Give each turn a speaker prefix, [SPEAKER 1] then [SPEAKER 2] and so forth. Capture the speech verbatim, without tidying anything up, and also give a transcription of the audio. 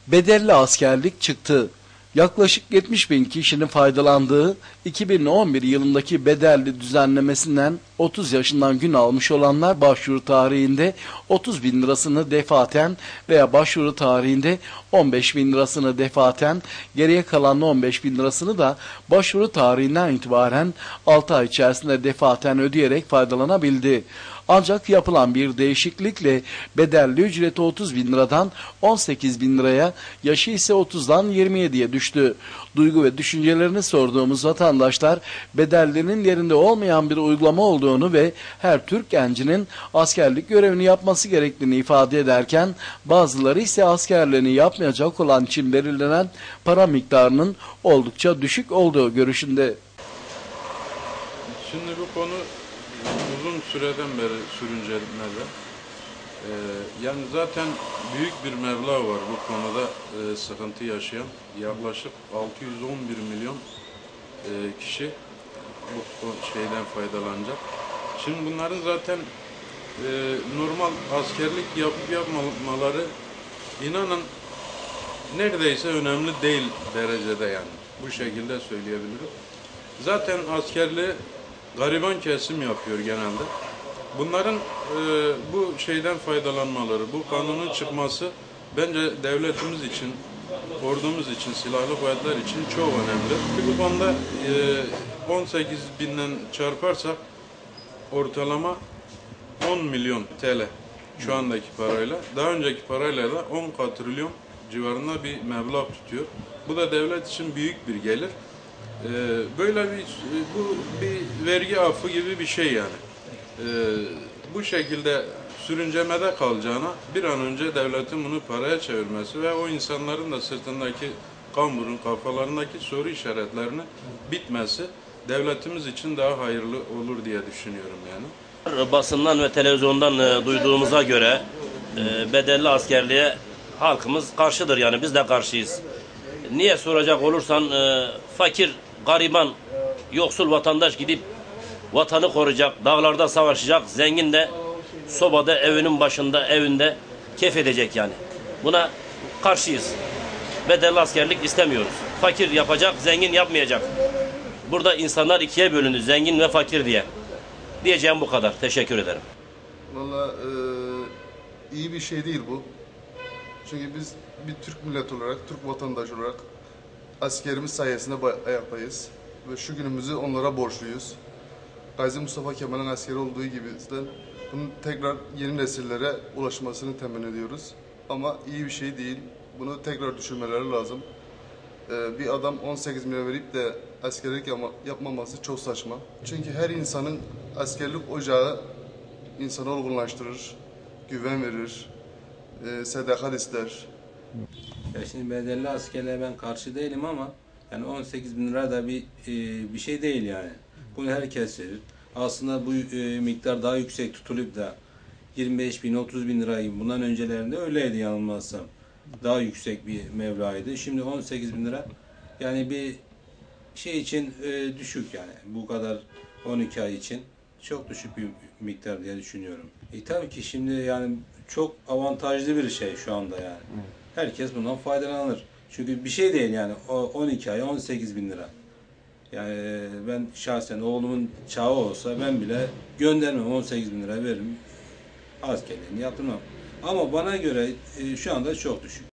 [SPEAKER 1] Bedelli askerlik çıktı. Yaklaşık yetmiş bin kişinin faydalandığı iki bin on bir yılındaki bedelli düzenlemesinden otuz yaşından gün almış olanlar başvuru tarihinde otuz bin lirasını defaten veya başvuru tarihinde on beş bin lirasını defaten, geriye kalan on beş bin lirasını da başvuru tarihinden itibaren altı ay içerisinde defaten ödeyerek faydalanabildi. Ancak yapılan bir değişiklikle bedelli ücreti otuz bin liradan on sekiz bin liraya, yaşı ise otuzdan yirmi yediye düştü. Duygu ve düşüncelerini sorduğumuz vatandaşlar bedellinin yerinde olmayan bir uygulama olduğunu ve her Türk gencinin askerlik görevini yapması gerektiğini ifade ederken, bazıları ise askerliğini yapmayacak olan için belirlenen para miktarının oldukça düşük olduğu görüşünde.
[SPEAKER 2] Şimdi bu konu uzun süreden beri sürüncelmede. Ee, yani zaten büyük bir meblağ var bu konuda e, sıkıntı yaşayan. Yaklaşık altı yüz on bir milyon e, kişi bu şeyden faydalanacak. Şimdi bunların zaten e, normal askerlik yapıp yapmamaları, inanın, neredeyse önemli değil derecede yani. Bu şekilde söyleyebilirim. Zaten askerliği gariban kesim yapıyor genelde. Bunların e, bu şeyden faydalanmaları, bu kanunun çıkması bence devletimiz için, ordumuz için, silahlı kuvvetler için çok önemli. Bu konuda e, on sekiz binden çarparsak ortalama on milyon T L şu andaki parayla, daha önceki parayla da on katrilyon civarında bir meblağ tutuyor. Bu da devlet için büyük bir gelir. Böyle bir, bu bir vergi affı gibi bir şey yani. Bu şekilde sürüncemede kalacağına bir an önce devletin bunu paraya çevirmesi ve o insanların da sırtındaki kamburun, kafalarındaki soru işaretlerinin bitmesi devletimiz için daha hayırlı olur diye düşünüyorum yani.
[SPEAKER 3] Basından ve televizyondan e, duyduğumuza göre e, bedelli askerliğe halkımız karşıdır, yani biz de karşıyız. Niye soracak olursan e, fakir, gariban, yoksul vatandaş gidip vatanı koruyacak, dağlarda savaşacak, zengin de sobada, evinin başında, evinde keyif edecek yani. Buna karşıyız. Bedelli askerlik istemiyoruz. Fakir yapacak, zengin yapmayacak. Burada insanlar ikiye bölündü, zengin ve fakir diye. Diyeceğim bu kadar. Teşekkür ederim.
[SPEAKER 4] Vallahi e, iyi bir şey değil bu. Çünkü biz bir Türk milleti olarak, Türk vatandaşı olarak askerimiz sayesinde ayaktayız. Ve şu günümüzü onlara borçluyuz. Gazi Mustafa Kemal'in askeri olduğu gibi bunun tekrar yeni nesillere ulaşmasını temin ediyoruz. Ama iyi bir şey değil. Bunu tekrar düşünmeleri lazım. Ee, bir adam on sekiz milyon verip de askerlik yapma, yapmaması çok saçma. Çünkü her insanın askerlik ocağı insanı olgunlaştırır, güven verir, e, sadakat ister.
[SPEAKER 5] Ya şimdi bedelli askerliğe ben karşı değilim ama yani on sekiz bin lira da bir e, bir şey değil yani. Bunu herkes verir. Aslında bu e, miktar daha yüksek tutulup da yirmi beş bin, otuz bin lira gibi, bundan öncelerinde öyleydi yanılmazsam. Daha yüksek bir meblağydı. Şimdi on sekiz bin lira yani bir şey için e, düşük yani. Bu kadar on iki ay için çok düşük bir miktar diye düşünüyorum. E tabii ki şimdi yani çok avantajlı bir şey şu anda yani. Herkes bundan faydalanır. Çünkü bir şey değil yani, on iki ay on sekiz bin lira. Yani ben şahsen oğlumun çağı olsa ben bile göndermem, on sekiz bin lira veririm. Askerliğini yaptırmam. Ama bana göre e, şu anda çok düşük.